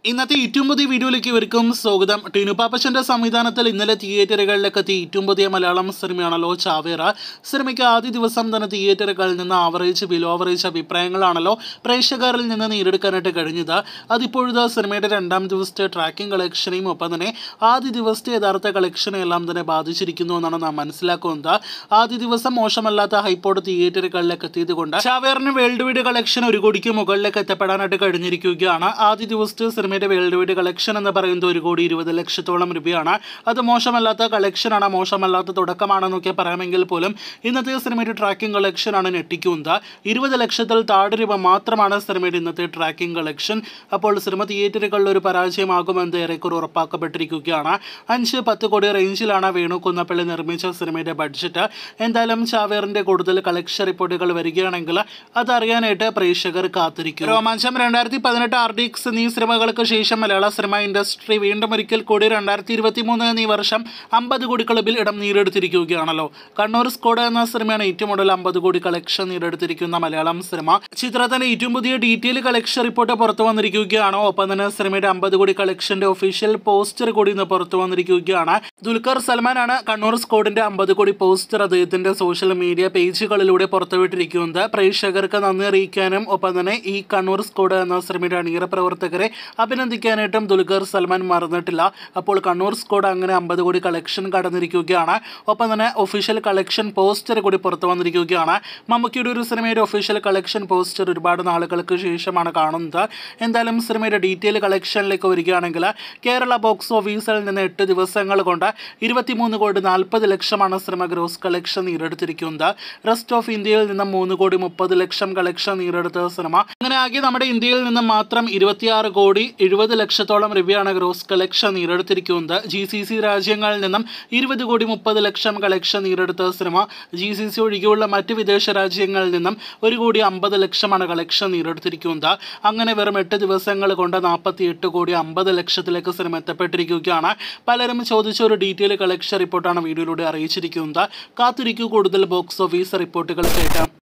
ഇന്നത്തെ ഏറ്റവും പുതിയ വീഡിയോയിലേക്ക് ഇവർക്കും സ്വാഗതം. ടിനു പാപ്പച്ചൻ്റെ സംവിധാനത്തിൽ ഇന്നലെ തിയേറ്ററുകളിലേക്ക് എത്തിയ ഏറ്റവും പുതിയ മലയാളം സിനിമയാണല്ലോ ചാവേർ. സിനിമയ്ക്ക് ആദ്യ ദിവസം തന്നെ തിയേറ്ററുകളിൽ നിന്ന് ആവറേജ് ബിലോ ആവറേജ് അഭിപ്രായങ്ങളാണല്ലോ പ്രേക്ഷകരിൽ നിന്ന് നേടിയെടുക്കാനായിട്ട് കഴിഞ്ഞത്. അതിപ്പോഴത്തെ സിനിമയുടെ രണ്ടാം ദിവസത്തെ ട്രാക്കിംഗ് കളക്ഷനെയും ഒപ്പം തന്നെ ആദ്യ ദിവസത്തെ യഥാർത്ഥ കളക്ഷനെ എല്ലാം തന്നെ ബാധിച്ചിരിക്കുന്നു എന്നാണ് നാം മനസ്സിലാക്കുന്നത്. ആദ്യ ദിവസം മോശമല്ലാത്ത ഹൈപ്പോട് തിയേറ്ററുകളിലേക്ക് എത്തിയത് കൊണ്ട് ചാവേറിന് വേൾഡ് വൈഡ് കളക്ഷൻ 1 കോടിക്ക് മുകളിലേക്ക് എത്തപ്പെടാനായിട്ട് കഴിഞ്ഞിരിക്കുകയാണ്. ആദ്യ ദിവസത്തെ സിനിമയുടെ വേൾഡ് വൈഡ് കളക്ഷൻ എന്ന് പറയുന്നത് 1,20,00,000 രൂപയാണ്. അത് മോശമല്ലാത്ത കളക്ഷനാണ്, മോശമല്ലാത്ത തുടക്കമാണെന്നൊക്കെ പറയാമെങ്കിൽ പോലും ഇന്നത്തെ സിനിമയുടെ ട്രാക്കിംഗ് കളക്ഷനാണ് ഞെട്ടിക്കുന്നത്. 20 ലക്ഷത്തിൽ താഴെ രൂപ മാത്രമാണ് സിനിമയുടെ ഇന്നത്തെ ട്രാക്കിംഗ് കളക്ഷൻ. അപ്പോൾ സിനിമ തിയേറ്ററുകളിൽ ഒരു പരാജയമാകുമെന്ന് ഏറെക്കുറെ ഉറപ്പാക്കപ്പെട്ടിരിക്കുകയാണ്. 5-10 കോടി റേഞ്ചിലാണ് വേണു കുന്നപ്പള്ളി നിർമ്മിച്ച സിനിമയുടെ ബഡ്ജറ്റ്. എന്തായാലും ചാവേറിന്റെ കൂടുതൽ കളക്ഷൻ റിപ്പോർട്ടുകൾ വരികയാണെങ്കിൽ അതറിയാനായിട്ട് പ്രേക്ഷകർ കാത്തിരിക്കും. രോമാഞ്ചം 2018 RDX എന്നീ സിനിമകൾക്ക് ശേഷം മലയാള സിനിമ ഇൻഡസ്ട്രി വീണ്ടും ഒരിക്കൽ കൂടി 2023 എന്നീ വർഷം 50 കോടി ക്ലബിൽ ഇടം നേടിയെടുത്തിരിക്കുകയാണല്ലോ. കണ്ണൂർ സ്ക്വാഡ് എന്ന സിനിമയാണ് ഏറ്റവും കൂടുതൽ 50 കോടി കളക്ഷൻ നേടിയെടുത്തിരിക്കുന്ന മലയാളം സിനിമ. ചിത്രത്തിന്റെ ഏറ്റവും പുതിയ ഡീറ്റെയിൽ കളക്ഷൻ റിപ്പോർട്ട് പുറത്തു വന്നിരിക്കുകയാണ്. ഒപ്പം തന്നെ സിനിമയുടെ 50 കോടി കളക്ഷന്റെ ഒഫീഷ്യൽ പോസ്റ്റർ കൂടി ഇന്ന് പുറത്തു വന്നിരിക്കുകയാണ്. ദുൽഖർ സൽമാനാണ് കണ്ണൂർ സ്ക്വാഡിന്റെ 50 കോടി പോസ്റ്റർ അദ്ദേഹത്തിന്റെ സോഷ്യൽ മീഡിയ പേജുകളിലൂടെ പുറത്തുവിട്ടിരിക്കുന്നത്. പ്രേക്ഷകർക്ക് നന്ദി അറിയിക്കാനും ഒപ്പം തന്നെ ഈ കണ്ണൂർ സ്ക്വാഡ് എന്ന സിനിമയുടെ അണിയറ പ്രവർത്തകരെ അഭിനന്ദിക്കാനായിട്ടും ദുൽഖർ സൽമാൻ മറന്നിട്ടില്ല. അപ്പോൾ കണ്ണൂർ സ്ക്വാഡ് അങ്ങനെ 50 കോടി കളക്ഷൻ കടന്നിരിക്കുകയാണ്. ഒപ്പം തന്നെ ഒഫീഷ്യൽ കളക്ഷൻ പോസ്റ്റർ കൂടി പുറത്തു വന്നിരിക്കുകയാണ്. മമ്മൂട്ടിയുടെ ഒരു സിനിമയുടെ ഒഫീഷ്യൽ കളക്ഷൻ പോസ്റ്റർ ഒരുപാട് നാളുകൾക്ക് ശേഷമാണ് കാണുന്നത്. എന്തായാലും സിനിമയുടെ ഡീറ്റെയിൽ കളക്ഷനിലേക്ക് വരികയാണെങ്കിൽ കേരള ബോക്സ് ഓഫീസിൽ നിന്ന് 8 ദിവസങ്ങൾ കൊണ്ട് 23 കോടി 40 ലക്ഷമാണ് സിനിമ ഗ്രോസ് കളക്ഷൻ നേടിയെടുത്തിരിക്കുന്നത്. റെസ്റ്റ് ഓഫ് ഇന്ത്യയിൽ നിന്നും 3 കോടി 30 ലക്ഷം കളക്ഷൻ നേടിയെടുത്ത സിനിമ. അങ്ങനെ ആകെ നമ്മുടെ ഇന്ത്യയിൽ നിന്നും മാത്രം 26 കോടി 70 ലക്ഷത്തോളം രൂപയാണ് ഗ്രോസ് കളക്ഷൻ നേടിയെടുത്തിരിക്കുന്നത്. GCC രാജ്യങ്ങളിൽ നിന്നും 20 കോടി 30 ലക്ഷം കളക്ഷൻ നേടിയെടുത്ത സിനിമ. GCC ഒഴികെയുള്ള മറ്റ് വിദേശ രാജ്യങ്ങളിൽ നിന്നും 1 കോടി 50 ലക്ഷമാണ് കളക്ഷൻ നേടിയെടുത്തിരിക്കുന്നത്. അങ്ങനെ വെറും 8 ദിവസങ്ങൾ കൊണ്ട് 48 കോടി 50 ലക്ഷത്തിലേക്ക് സിനിമ എത്തപ്പെട്ടിരിക്കുകയാണ്. പലരും ചോദിച്ച ഒരു ഡീറ്റെയിൽ കളക്ഷൻ റിപ്പോർട്ടാണ് വീഡിയോയിലൂടെ അറിയിച്ചിരിക്കുന്നത്. കാത്തിരിക്കൂ കൂടുതൽ ബോക്സ് ഓഫീസ് റിപ്പോർട്ടുകൾ കേൾക്കാം.